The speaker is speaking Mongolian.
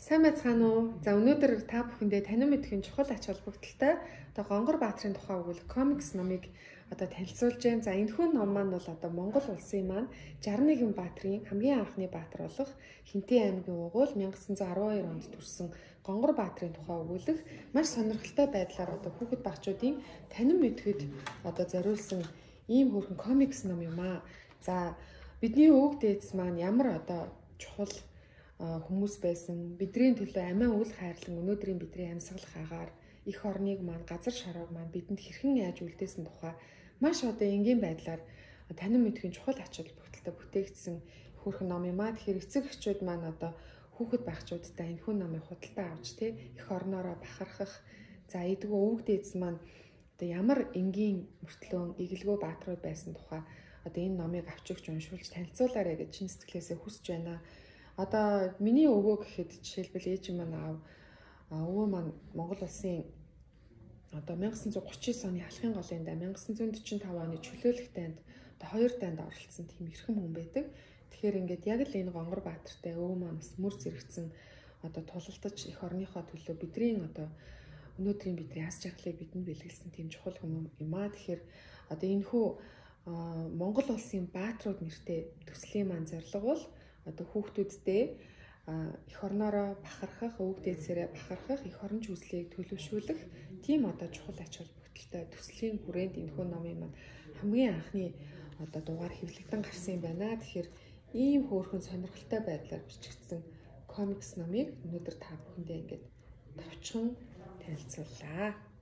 Сайн байцгаана уу? За өнөөдөр та бүхэндээ танин мэдхийн чухал ач холбогдолтой одоо Гонгор Баатрын тухай өгүүлэх комикс номыг одоо танилцуулж байна. За энэхүү ном маань бол одоо Монгол улсын маань 61 Баатрын хамгийн анхны баатар болох Хинтээ аймгийн угуул 1912 онд төрсэн Гонгор Баатрын тухай өгүүлэх маш сонирхолтой байдлаар одоо хүүхэд багчуудын танин мэдхэд одоо зориулсан ийм хөрхэн комикс ном юм аа. За бидний өвөг дээдс маань ямар одоо чухал хүмүүс байсан, бидний төлөө амиа үл хайрлан өнөөдрийн бидний амьсгалах агаар их орныг маань газар шороог маань бидэнд хэрхэн яаж үлдээсэн тухай маш одоо энгийн байдлаар танин мэдхийн чухал ач холбогдолтой бүтээгдсэн хөрхэн ном юм аа. Тэгэхээр эцэг эхчүүд маань одоо хүүхэд багчуудтай энэ хүн номыг худалдаа авч их орноороо бахархах, за эдгүү өвөг дээдс маань одоо ямар энгийн мөртлөө эгэлгөө баатрууд байсан тухай одоо энэ номыг авч өгч уншуулж танилцуулаарай гэж чин сэтгэлээсээ хүсэж байна. Одоо миний өвөө гэхэд жишээлбэл ээж маань өвөө маань Монгол улсын одоо 1939 оны алхын голын даа 1945 оны чөлөөлөх дайнд одоо 2 дайнд оролцсон тийм эрхэм хүн байдаг. Тэгэхээр ингээд яг л энэ Гонгор Баатартай өвөө маань бас мөр зэрэгцэн одоо тулалдаж их орныхоо төлөө бидний одоо өнөөдрийн бидний аз жаргалыг бидэнд бэлгэлсэн тийм чухал хүн юм аа. Тэгэхээр одоо энэ хүү Монгол улсын баатрууд нэртэй төслийн маань зорилго бол одоо хүүхдүүддээ их орноороо бахархах, өвөг дээдсээрээ бахархах, их орон жүслийг төлөвшүүлэх тийм одоо чухал ач холбогдолтой төслийн хүрээнд энэхүү номын маань хамгийн анхны одоо дугаар хэвлэгдэн гарсан юм байна. Тэгэхээр ийм хөөрхөн сонирхолтой байдлаар бичигдсэн комикс номыг өнөөдөр та бүхэндээ ингээд товчхон танилцууллаа.